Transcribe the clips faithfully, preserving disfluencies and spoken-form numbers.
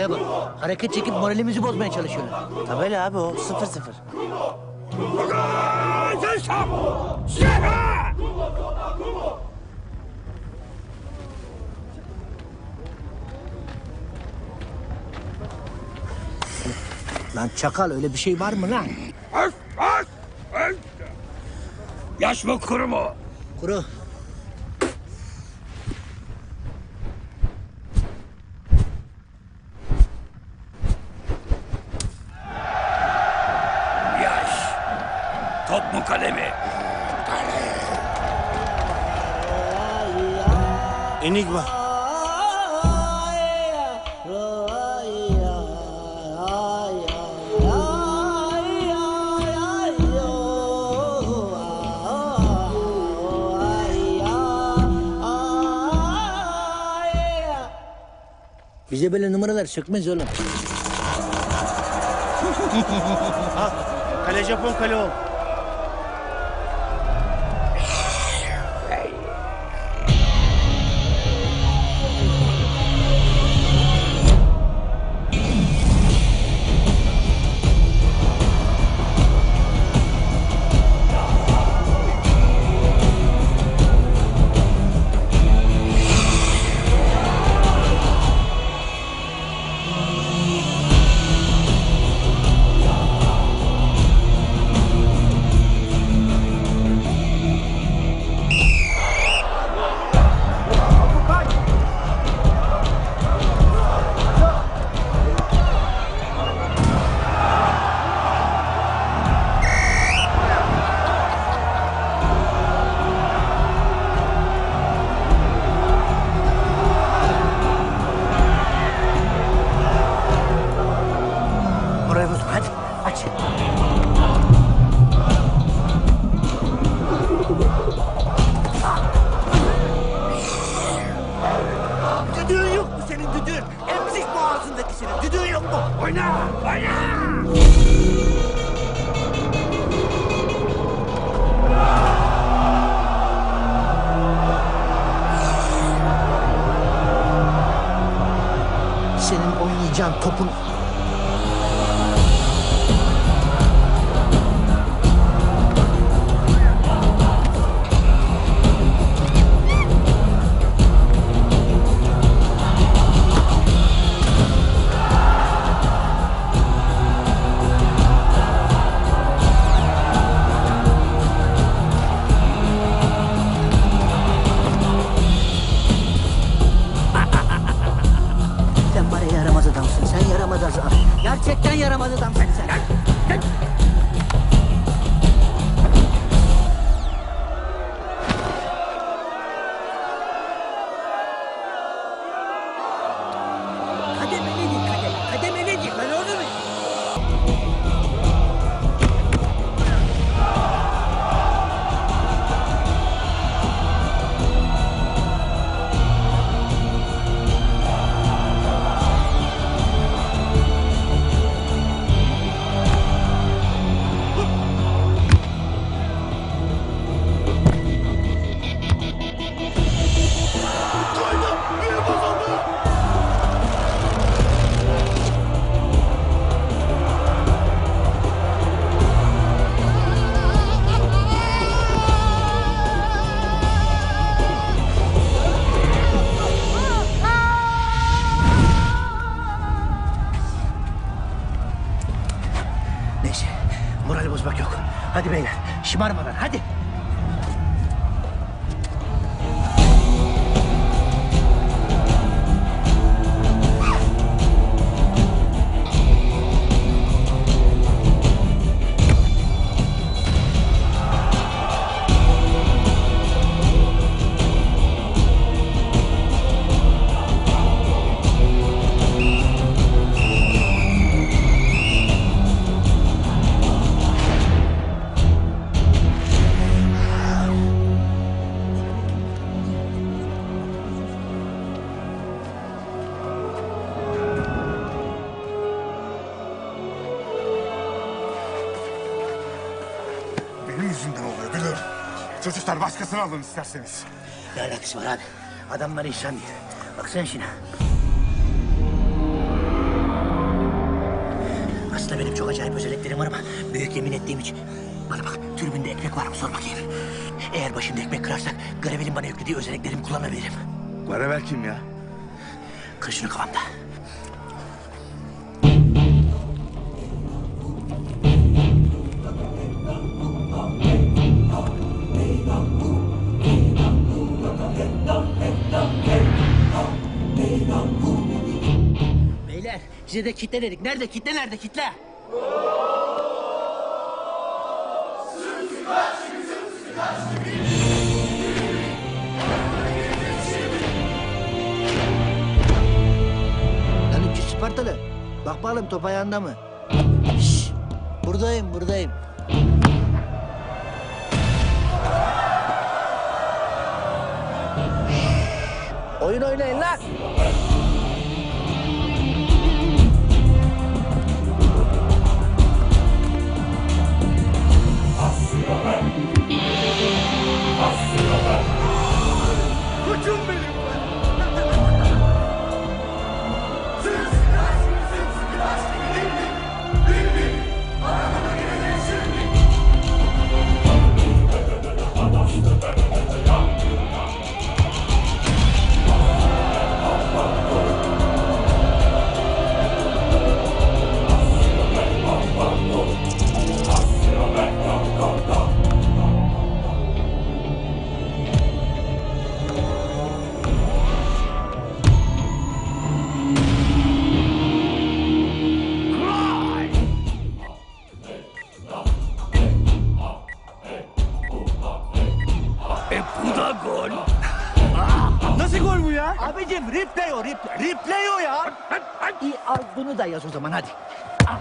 Bana bak, hareket çekip moralimizi bozmaya çalışıyorlar. Tabela abi o sıfır sıfır. Lan çakal, öyle bir şey var mı lan? Yaş mı kuru mu? Kuru. Yaş. Top mu kale mi? Enigma. Bize böyle numaralar sökmez oğlum. Ha, kale Japon kale o. Morali bozma, hadi aç. Düdüğün yok mu senin düdüğün? Emzik boğazındaki senin düdüğün yok mu? Oyna! Oyna! Senin oynayacağın topun... Sen bana yaramaz adamsın, sen yaramaz adam. Gerçekten yaramaz adamsın sen. Kademeli değil, kadem, kademeli değil. Ben orada mıyım? Neyse, morali bozmak yok. Hadi beyler, şımarmadan hadi. Benim yüzümden oluyor biliyorum. Çocuklar başkasını alın isterseniz. Ne alakası var abi? Adam bana insan değil. Baksana şuna. garip özelliklerim var ama büyük yemin ettiğim için. Bana bak, tribünde ekmek var mı sor bakayım. Eğer başımda ekmek kırarsak Gravel'in bana yüklediği özelliklerimi kullanabilirim. Gravel kim ya? Kır şunu kafamda. Beyler size de kitle dedik. Nerede kitle, nerede kitle? Lan üç yüz Spartalı. Bak bakalım top ayağında mı? Şşş. Buradayım, buradayım. Oyun oynayın lan. Koçum benim. E bu da gol. Nasıl gol bu ya? Abicim replay o, replay. Replay o ya. İyi al bunu da yaz o zaman hadi. Al.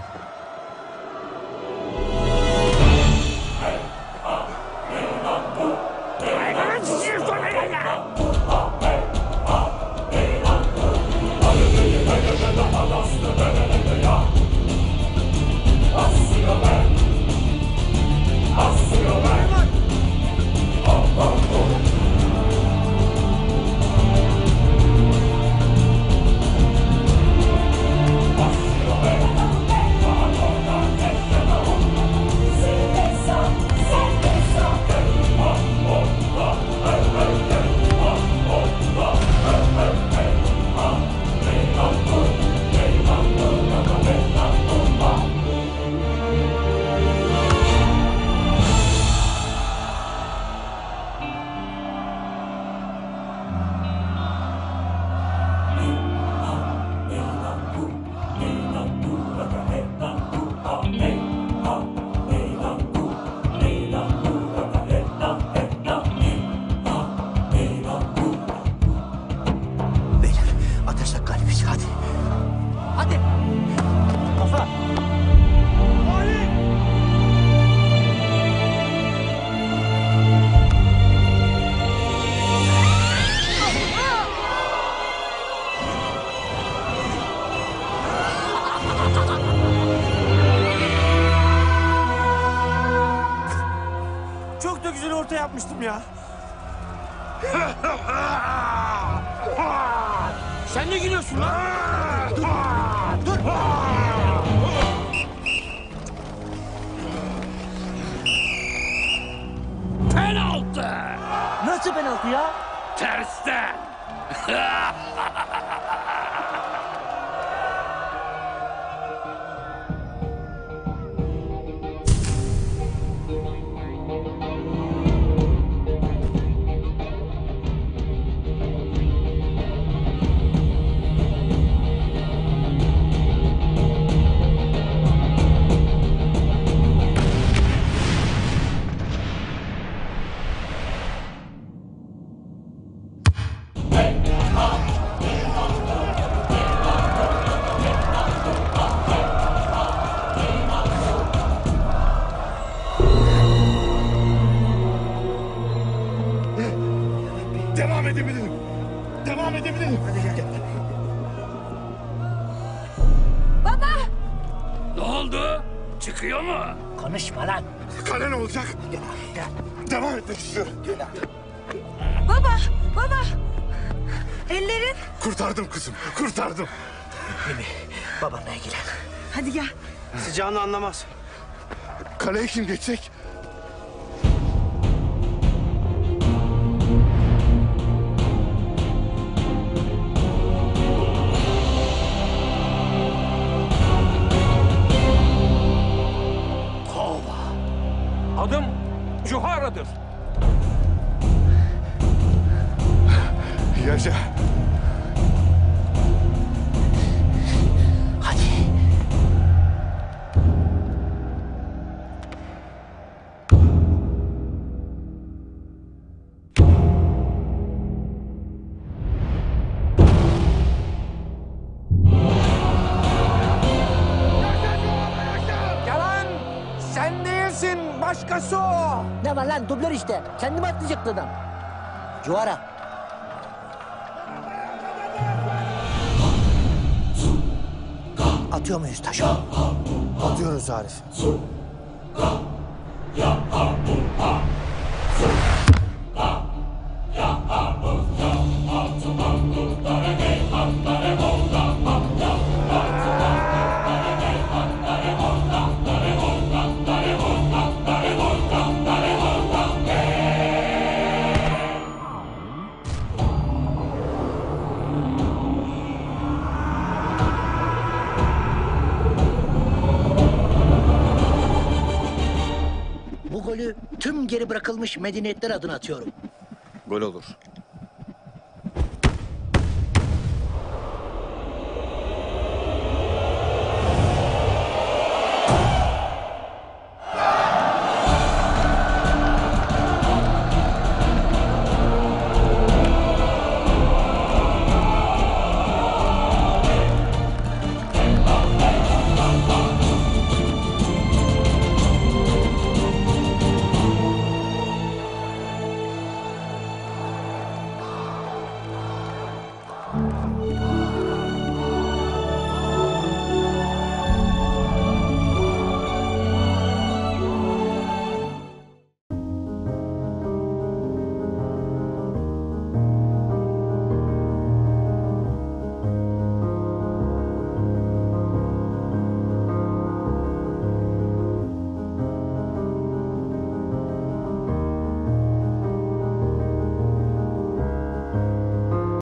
Beyler atarsak galibiz hadi. Hadi. Kafa. Çok da güzel orta yapmıştım ya. Sen ne gülüyorsun lan? Dur. Penaltı. Nasıl penaltı ya? Tersten. Devam edebilirim. Devam edebilirim. Hadi gel, gel. Baba! Ne oldu? Çıkıyor mu? Konuşma lan. Kale ne olacak? Gel abi, gel. Devam etmek istiyorum. Gel abi. Baba! Baba! Ellerin! Kurtardım kızım. Kurtardım. Mimi, babamla ilgilen. Hadi gel. Sıcağını anlamaz. Kaleye kim geçecek? Adım Cuhara'dır. Yaşa. Hadi. Yalan! Sen değilsin, başkası o. Ne var lan dublör işte. Kendi mi atlayacaktı adam? Cuvara. Atıyor muyuz taşı? Atıyoruz Arif. Bu golü tüm geri bırakılmış medeniyetler adına atıyorum. Gol olur.